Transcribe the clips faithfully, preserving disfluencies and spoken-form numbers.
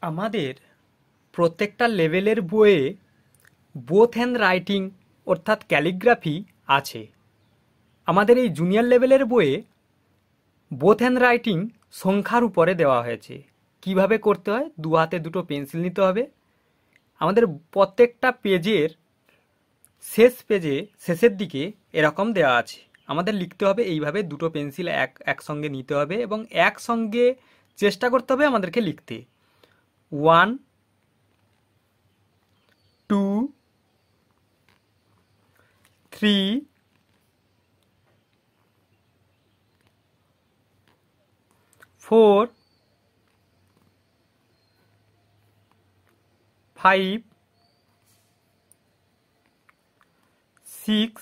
আমাদের প্রত্যেকটা লেভেলের বইয়ে বোথ হ্যান্ড রাইটিং অর্থাৎ ক্যালিগ্রাফি আছে। আমাদের এই জুনিয়র লেভেলের বইয়ে বোথ হ্যান্ড রাইটিং সংখ্যার উপরে দেওয়া হয়েছে। কিভাবে করতে হয়, দু হাতে দুটো পেন্সিল নিতে হবে। আমাদের প্রত্যেকটা পেজের শেষ পেজে শেষের দিকে এরকম দেওয়া আছে, আমাদের লিখতে হবে এইভাবে, দুটো পেন্সিল এক একসঙ্গে নিতে হবে এবং একসঙ্গে চেষ্টা করতে হবে আমাদেরকে লিখতে। One, two, three, four, five, six,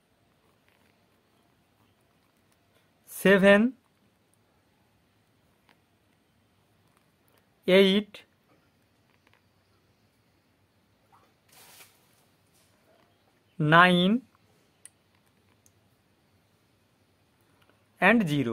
seven, eight, nine and zero.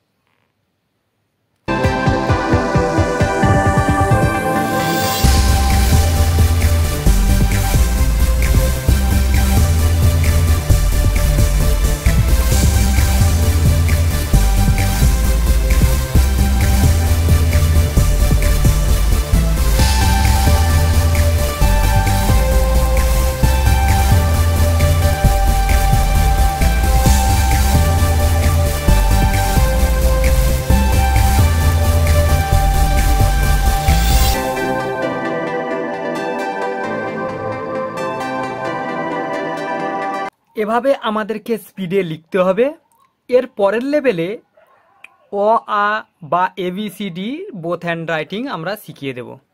এভাবে আমাদেরকে স্পিডে লিখতে হবে। এর পরের লেভেলে অ আ বা এবিসিডি বোথ হ্যান্ড রাইটিং আমরা শিখিয়ে দেব।